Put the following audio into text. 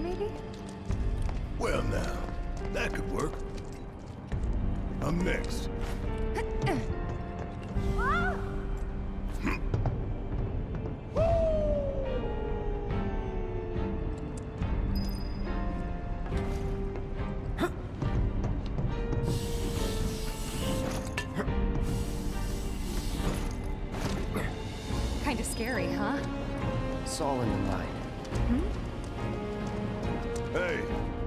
maybe? Well now, that could work. I'm next. Kinda scary, huh? It's all in the mind. Hey,